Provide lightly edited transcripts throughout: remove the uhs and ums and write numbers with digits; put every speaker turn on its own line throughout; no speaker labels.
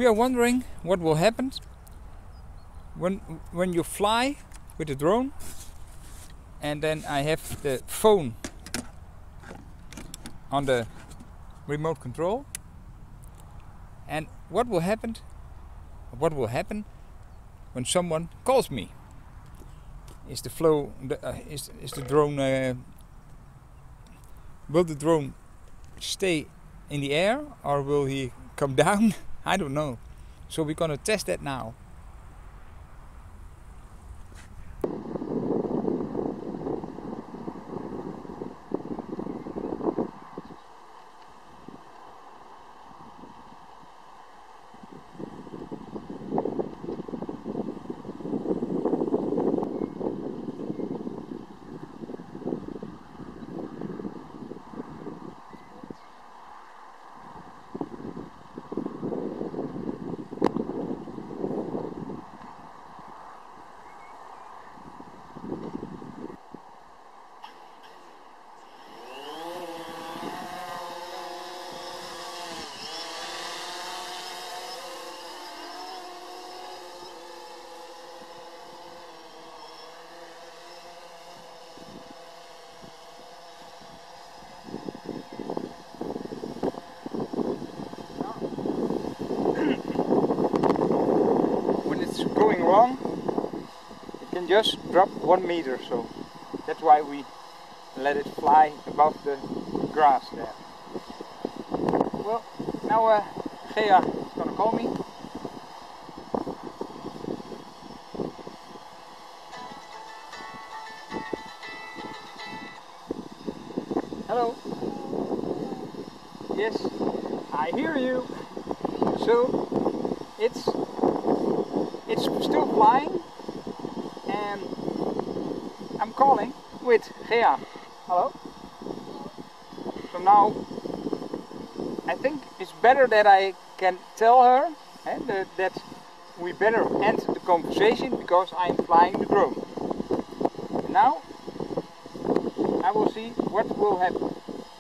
We are wondering what will happen when you fly with the drone, and then I have the phone on the remote control, and what will happen when someone calls me. Is the drone will the drone stay in the air, or will he come down? I don't know. So we're gonna test that now. Going wrong, it can just drop 1 meter, so that's why we let it fly above the grass there. Well, now Gea is gonna call me. Hello. Yes, I hear you. So it's still flying, and I'm calling with Gea. Hello? So now I think it's better that I can tell her that we better end the conversation because I'm flying the drone. And now I will see what will happen.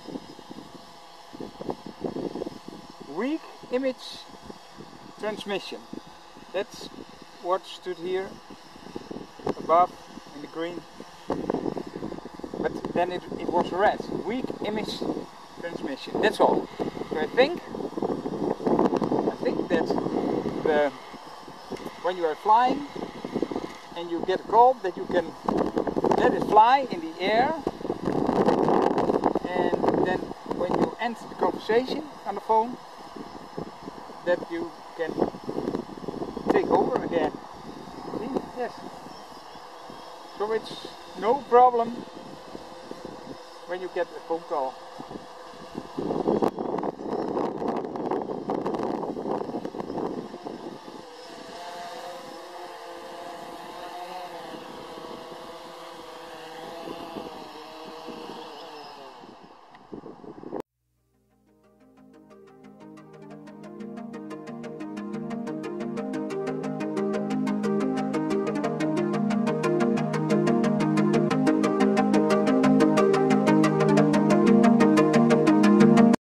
Weak image transmission. That's what stood here above in the green, but then it was red. Weak image transmission. That's all. So I think that when you are flying and you get a call, that you can let it fly in the air, and then when you end the conversation on the phone, that you can take over again. See? Yes. So it's no problem when you get a phone call.